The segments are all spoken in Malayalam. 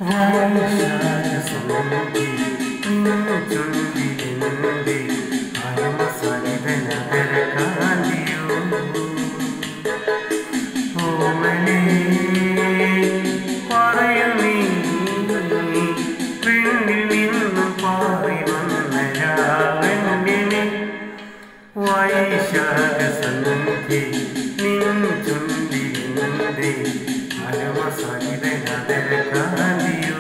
വൈശാഖസന്ധ്യേ നിന്നു ചുണ്ടിലെന്തേ പരമസരിതനഗരകാന്തിയോ ഓമനേ പറയൂ നീ പെണ്ണിൽ നിന്നും പാറി വന്ന രാവണ്യമേ വൈശാഖസന്ധ്യേ നിന്നു ചുണ്ടിലെന്തേ പരമസരിതനഗരകാന്തിയോ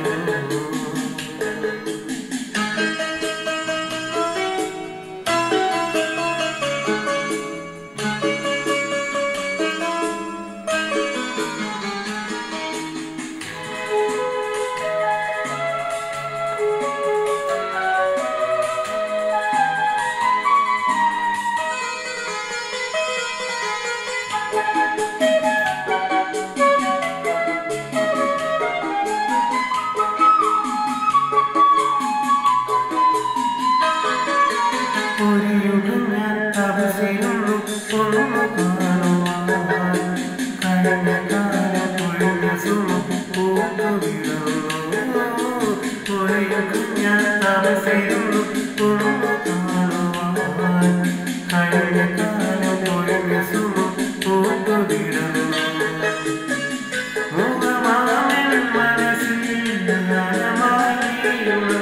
ഒരു യുഗം ഞാൻ തപസ്സിരുന്നു ഒന്നു കാണുവാൻ കഴിഞ്ഞ കാലം ഒഴിഞ്ഞ സുഖം പൂത്തുവിടുന്നു ഒരു യുഗം ഞാൻ തപസ്സിരുന്നു ഒന്നു കാണുവാൻ കഴിഞ്ഞ കാലം ഒഴിഞ്ഞ സുഖം പൂത്തുവിടുന്നു മുഖമാമൻ മനസ്സിൽ ജ്ഞാനമായി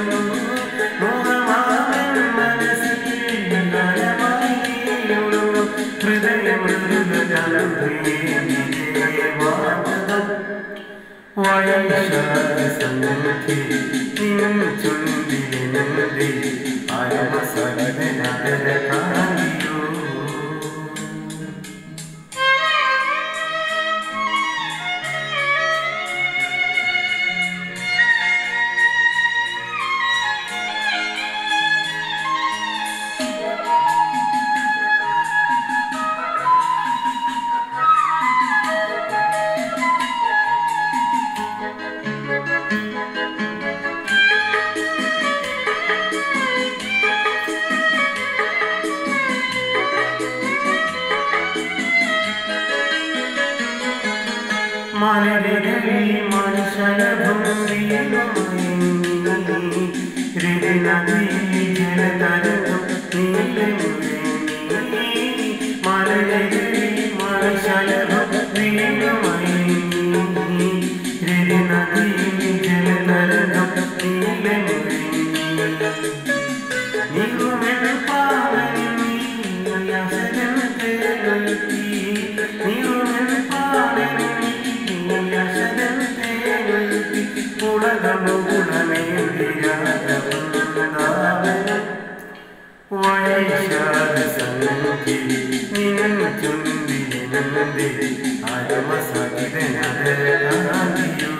വൈശാഖസന്ധ്യേ നിന്നു ചുണ്ടിലെന്തേ പരമസരിതനഗരകാന്തിയോ മലരകളിൽ മനുഷ്യലഭം വീണുമയങ്ങി രവിനദിയിൽ ജലതരംഗം നീലമുഴങ്ങി മലരകളിൽ മനുഷ്യലഭം വീണുമയങ്ങി രവിനദിയിൽ ജലതരംഗം നീലമുഴങ്ങി നീറുമെന്ന പാവനി നീയാസനത്തെ നീറുമെന്ന പാവനി വൈശാഖസന്ധ്യേ നിന്നു ചുണ്ടിലെന്തേ പരമസരിതനഗരകാന്തിയോ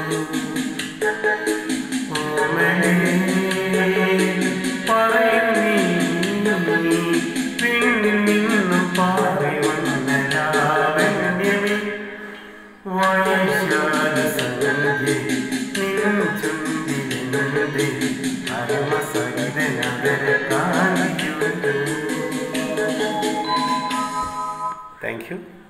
ഓമനേ പറയൂ നീ പെണ്ണിൽ നിന്നും പാറി വന്ന രാവണ്യമേ വൈശാഖസന്ധ്യേ നിന്നു ചുണ്ടിലെന്തേ പരമസരിതനഗരകാന്തിയോ. Thank you.